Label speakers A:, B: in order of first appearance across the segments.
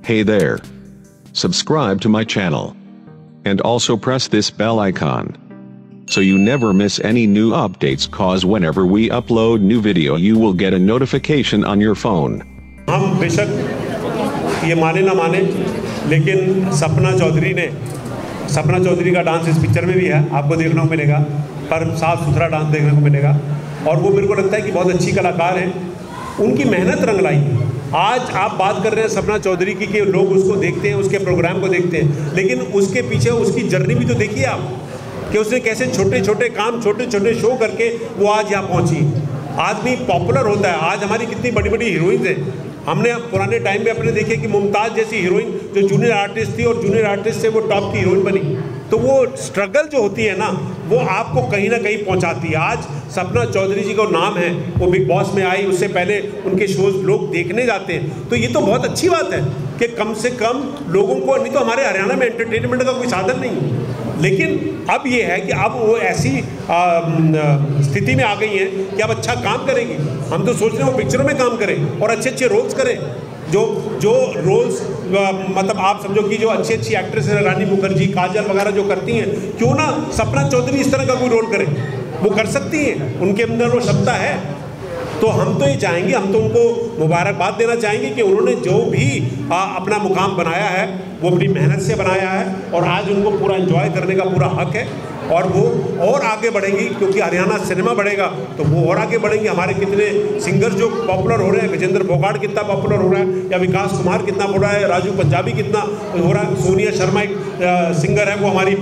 A: Hey there. Subscribe to my channel. And also press this bell icon. So you never miss any new updates, cause whenever we upload new video you will get a notification on your phone.
B: हम बेशक ये माने ना माने, लेकिन सपना चौधरी का dance इस picture में भी है, आपको देखने को मिलेगा, पर साफ सुथरा डांस देखने को मिलेगा। और वो मेरे को लगता है कि बहुत अच्छी कलाकार हैं, उनकी मेहनत रंग लाई। आज आप बात कर रहे हैं सपना चौधरी की कि लोग उसको देखते हैं, उसके प्रोग्राम को देखते हैं, लेकिन उसके पीछे उसकी जर्नी भी तो देखिए आप, कि उसने कैसे छोटे छोटे काम, छोटे छोटे शो करके वो आज यहाँ पहुँची। आदमी पॉपुलर होता है। आज हमारी कितनी बड़ी बड़ी हीरोइंस हैं, हमने पुराने टाइम में अपने देखे कि मुमताज़ जैसी हीरोइन जो जूनियर आर्टिस्ट थी और जूनियर आर्टिस्ट से वो टॉप की हीरोइन बनी। तो वो स्ट्रगल जो होती है ना, वो आपको कहीं ना कहीं पहुंचाती है। आज सपना चौधरी जी का नाम है, वो बिग बॉस में आई, उससे पहले उनके शोज लोग देखने जाते हैं, तो ये तो बहुत अच्छी बात है कि कम से कम लोगों को, नहीं तो हमारे हरियाणा में एंटरटेनमेंट का कोई साधन नहीं है। लेकिन अब ये है कि अब वो ऐसी स्थिति में आ गई हैं कि अब अच्छा काम करेंगी। हम तो सोच रहे हैं वो पिक्चरों में काम करें और अच्छे अच्छे रोल्स करें, जो रोल्स मतलब आप समझो कि जो अच्छी अच्छी एक्ट्रेस है, रानी मुखर्जी, काजल वगैरह जो करती हैं, क्यों ना सपना चौधरी इस तरह का कोई रोल करे। वो कर सकती हैं, उनके अंदर वो क्षमता है। तो हम तो ये चाहेंगे, हम तो उनको मुबारकबाद देना चाहेंगे कि उन्होंने जो भी अपना मुकाम बनाया है वो अपनी मेहनत से बनाया है, और आज उनको पूरा एंजॉय करने का पूरा हक है। और वो और आगे बढ़ेंगी, क्योंकि हरियाणा सिनेमा बढ़ेगा तो वो और आगे बढ़ेंगे। हमारे कितने सिंगर जो पॉपुलर हो रहे हैं, विजेंद्र फोगाट कितना पॉपुलर हो रहा है, या विकास कुमार कितना हो रहा है, राजू पंजाबी कितना हो रहा है, सोनिया शर्मा एक सिंगर है, वो हमारी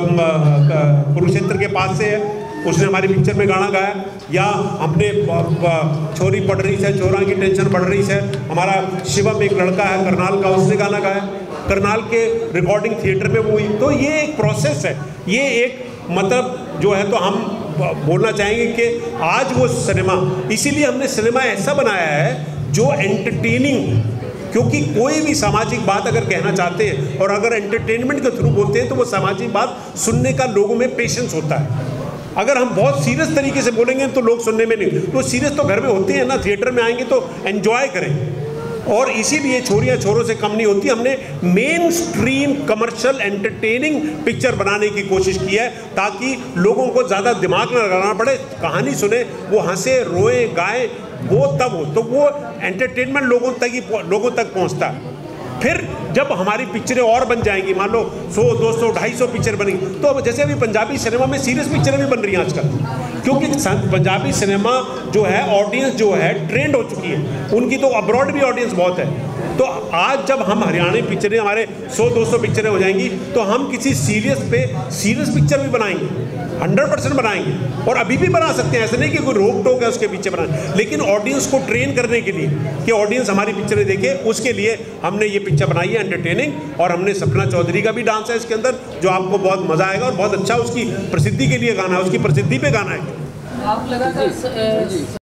B: कुरुक्षेत्र के पास से है, उसने हमारी पिक्चर में गाना गाया। या अपने छोरी पढ़ रही है, चोरा की टेंशन बढ़ रही है, हमारा शिवम एक लड़का है करनाल का, उसने गाना गाया, करनाल के रिकॉर्डिंग थिएटर में वो हुई। तो ये एक प्रोसेस है, ये एक मतलब जो है, तो हम बोलना चाहेंगे कि आज वो सिनेमा, इसीलिए हमने सिनेमा ऐसा बनाया है जो एंटरटेनिंग, क्योंकि कोई भी सामाजिक बात अगर कहना चाहते हैं और अगर एंटरटेनमेंट के थ्रू बोलते हैं तो वो सामाजिक बात सुनने का लोगों में पेशेंस होता है। अगर हम बहुत सीरियस तरीके से बोलेंगे तो लोग सुनने में नहीं, तो सीरियस तो घर में होते हैं ना, थिएटर में आएंगे तो एंजॉय करें। और इसीलिए छोरियां छोरों से कम नहीं होती, हमने mainstream commercial entertaining picture बनाने की कोशिश की है, ताकि लोगों को ज़्यादा दिमाग न लगाना पड़े, कहानी सुने, वो हंसे, रोए, गाए, वो तब हो, तो वो एंटरटेनमेंट लोगों तक पहुंचता है। फिर जब हमारी पिक्चरें और बन जाएंगी, मान लो 100, 200, 250 पिक्चर बनी, तो अब जैसे अभी पंजाबी सिनेमा में सीरियस पिक्चरें भी बन रही हैं आजकल, क्योंकि पंजाबी सिनेमा जो है, ऑडियंस जो है ट्रेंड हो चुकी है, उनकी तो अब्रॉड भी ऑडियंस बहुत है। तो आज जब हम हरियाणवी पिक्चरें, हमारे 100-200 पिक्चरें हो जाएंगी, तो हम किसी सीरियस पिक्चर भी बनाएंगे, 100% बनाएंगे, और अभी भी बना सकते हैं, ऐसे नहीं कि कोई रोक टोक है उसके पीछे बनाए, लेकिन ऑडियंस को ट्रेन करने के लिए कि ऑडियंस हमारी पिक्चरें देखे, उसके लिए हमने ये पिक्चर बनाई है एंटरटेनिंग। और हमने सपना चौधरी का भी डांस है इसके अंदर, जो आपको बहुत मजा आएगा, और बहुत अच्छा उसकी प्रसिद्धि के लिए गाना है, उसकी प्रसिद्धि पे गाना है। आप लगातार